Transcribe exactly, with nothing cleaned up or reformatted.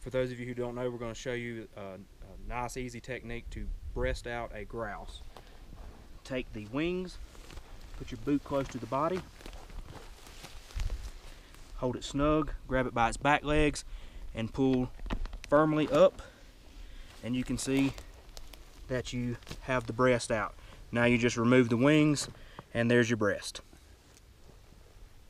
For those of you who don't know, we're going to show you a, a nice, easy technique to breast out a grouse. Take the wings, put your boot close to the body, hold it snug, grab it by its back legs, and pull firmly up, and you can see that you have the breast out. Now you just remove the wings, and there's your breast.